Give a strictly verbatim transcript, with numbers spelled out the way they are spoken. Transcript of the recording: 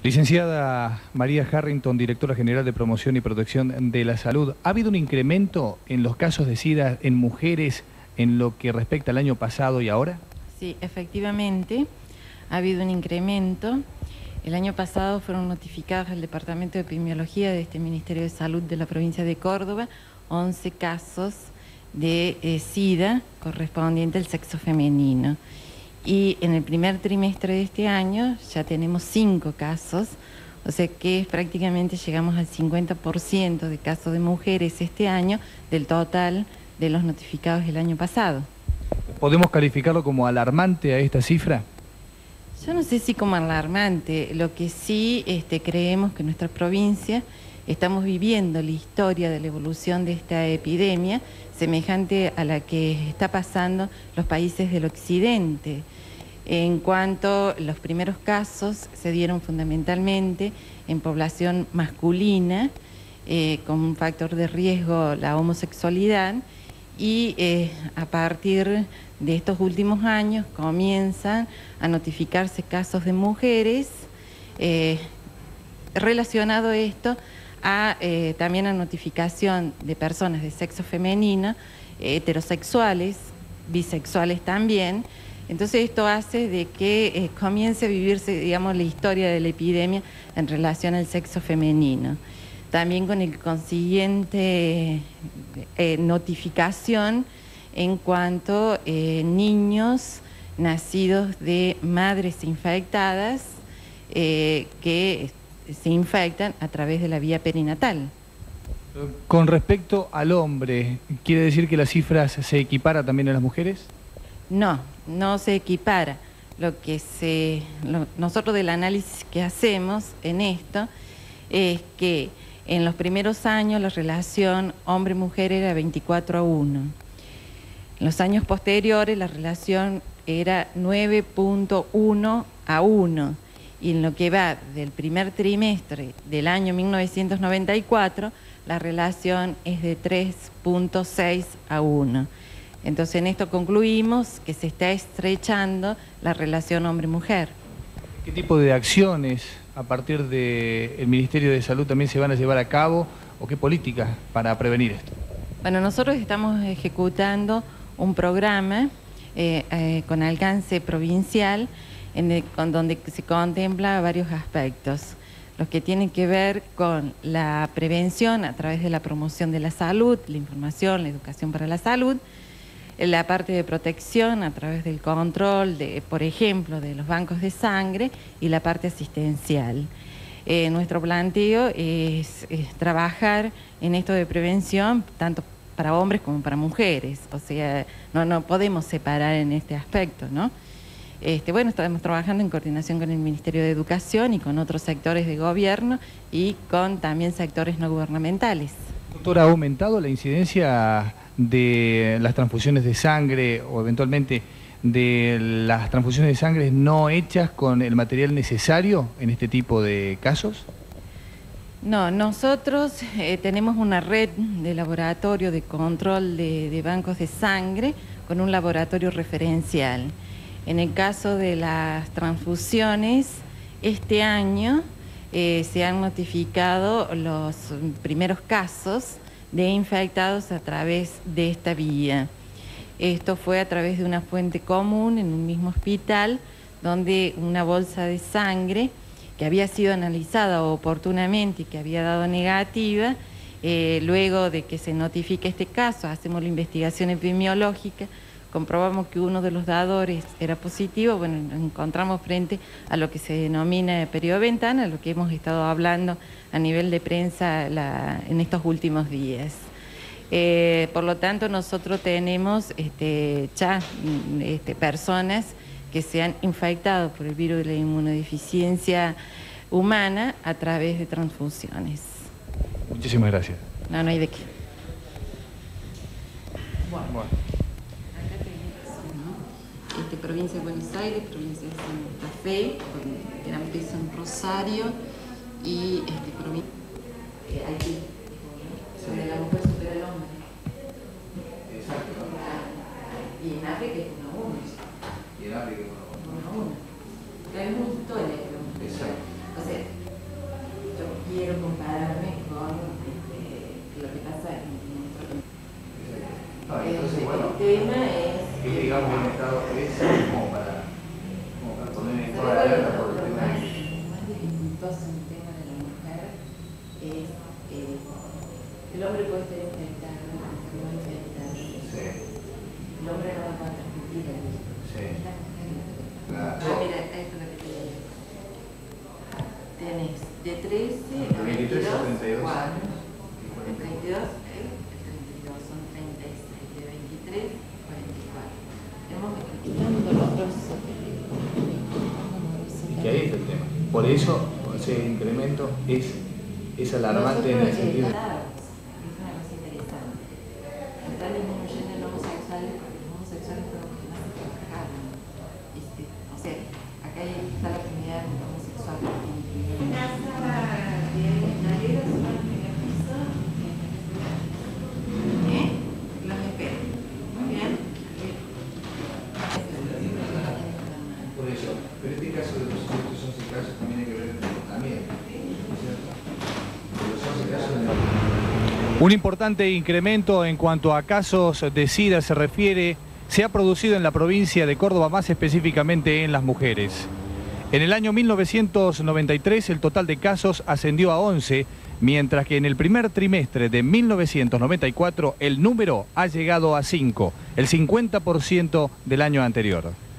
Licenciada María Harrington, directora general de Promoción y Protección de la Salud, ¿ha habido un incremento en los casos de SIDA en mujeres en lo que respecta al año pasado y ahora? Sí, efectivamente, ha habido un incremento. El año pasado fueron notificados al Departamento de Epidemiología de este Ministerio de Salud de la provincia de Córdoba once casos de eh, SIDA correspondiente al sexo femenino. Y en el primer trimestre de este año ya tenemos cinco casos, o sea que prácticamente llegamos al cincuenta por ciento de casos de mujeres este año del total de los notificados el año pasado. ¿Podemos calificarlo como alarmante a esta cifra? Yo no sé si como alarmante, lo que sí este, creemos que en nuestra provincia estamos viviendo la historia de la evolución de esta epidemia semejante a la que está pasando los países del occidente. En cuanto los primeros casos se dieron fundamentalmente en población masculina, eh, con un factor de riesgo la homosexualidad, y eh, a partir de estos últimos años comienzan a notificarse casos de mujeres, eh, relacionado esto a eh, también a notificación de personas de sexo femenino, eh, heterosexuales, bisexuales también. Entonces esto hace de que eh, comience a vivirse, digamos, la historia de la epidemia en relación al sexo femenino. También con el consiguiente eh, notificación en cuanto a eh, niños nacidos de madres infectadas eh, que se infectan a través de la vía perinatal. Con respecto al hombre, ¿quiere decir que las cifras se equipara también a las mujeres? No, no se equipara. Lo que se, lo, nosotros del análisis que hacemos en esto es que en los primeros años la relación hombre-mujer era veinticuatro a uno. En los años posteriores la relación era nueve punto uno a uno. Y en lo que va del primer trimestre del año mil novecientos noventa y cuatro, la relación es de tres punto seis a uno. Entonces en esto concluimos que se está estrechando la relación hombre-mujer. ¿Qué tipo de acciones a partir del Ministerio de Salud también se van a llevar a cabo o qué políticas para prevenir esto? Bueno, nosotros estamos ejecutando un programa eh, eh, con alcance provincial en el, con, donde se contempla varios aspectos, los que tienen que ver con la prevención a través de la promoción de la salud, la información, la educación para la salud, la parte de protección a través del control, de, por ejemplo, de los bancos de sangre, y la parte asistencial. Eh, nuestro planteo es, es trabajar en esto de prevención, tanto para hombres como para mujeres, o sea, no, no podemos separar en este aspecto, ¿no? Este, bueno, estamos trabajando en coordinación con el Ministerio de Educación y con otros sectores de gobierno y con también sectores no gubernamentales. Doctora, ¿ha aumentado la incidencia de las transfusiones de sangre o eventualmente de las transfusiones de sangre no hechas con el material necesario en este tipo de casos? No, nosotros eh, tenemos una red de laboratorio de control de, de bancos de sangre con un laboratorio referencial. En el caso de las transfusiones, este año eh, se han notificado los primeros casos de infectados a través de esta vía. Esto fue a través de una fuente común en un mismo hospital, donde una bolsa de sangre que había sido analizada oportunamente y que había dado negativa, eh, luego de que se notifique este caso, hacemos la investigación epidemiológica, comprobamos que uno de los dadores era positivo, bueno, nos encontramos frente a lo que se denomina periodo ventana, lo que hemos estado hablando a nivel de prensa la, en estos últimos días. Eh, por lo tanto, nosotros tenemos este, ya este, personas que se han infectado por el virus de la inmunodeficiencia humana a través de transfusiones. Muchísimas gracias. No, no hay de qué. Bueno. Bueno. Este, provincia de Buenos Aires, provincia de Santa Fe, con gran peso en Rosario, y este, provincia eh, aquí, donde la mujer supera al hombre. Exacto. Y en África es uno a uno. Y en África es uno a uno. Uno a uno. Hay mucha historia. Exacto. O sea, puede ser infectado, no infectado. Sí. El hombre no va a poder transmitir el virus. Sí. La mujer no. Claro. Ah, mira, esto es lo que te digo. Tenés de trece a veintitrés a veintidós, treinta y dos. cuadros. De treinta y dos, eh, el treinta y dos son treinta y seis, de veintitrés, cuarenta y cuatro. Tenemos que quitando los dos. Que ahí está el tema. Por eso ese incremento es, es alarmante en el sentido. Es una cosa interesante. Está disminuyendo en homosexuales porque los homosexuales fueron los que más se trabajaron. Este, o sea, acá está la comunidad homosexual. Una sala de escaleras, un primer piso. ¿Eh? Los espero. Muy bien. Por eso, pero este caso de los otros once casos también hay que ver también, ¿cierto? De los once casos de... Un importante incremento en cuanto a casos de SIDA se refiere, se ha producido en la provincia de Córdoba, más específicamente en las mujeres. En el año mil novecientos noventa y tres el total de casos ascendió a once, mientras que en el primer trimestre de mil novecientos noventa y cuatro el número ha llegado a cinco, el cincuenta por ciento del año anterior.